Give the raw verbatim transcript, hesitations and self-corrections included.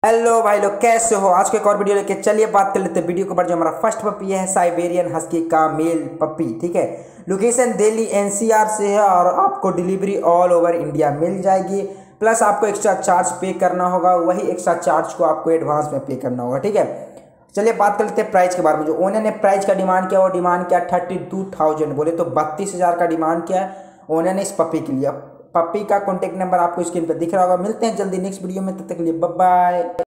Hello भाई लोग, कैसे हो। आज के एक और वीडियो लेके चलिए बात कर लेते हैं वीडियो के ऊपर। जो हमारा फर्स्ट पपी है साइबेरियन हस्की का मेल पपी, ठीक है। लोकेशन दिल्ली एनसीआर से है और आपको डिलीवरी ऑल ओवर इंडिया मिल जाएगी। प्लस आपको एक्स्ट्रा चार्ज पे करना होगा, वही एक्स्ट्रा चार्ज को आपको एडवांस में पे करना होगा, ठीक है। चलिए बात कर लेते हैं प्राइस के बारे में। जो ओनर ने प्राइस का डिमांड किया वो डिमांड किया थर्टी टू थाउजेंड बोले तो बत्तीस हज़ार का डिमांड किया ओनर ने इस पपी के लिए। पपी का कॉन्टेक्ट नंबर आपको स्क्रीन पर दिख रहा होगा। मिलते हैं जल्दी नेक्स्ट वीडियो में, तब तक के लिए बाय बाय।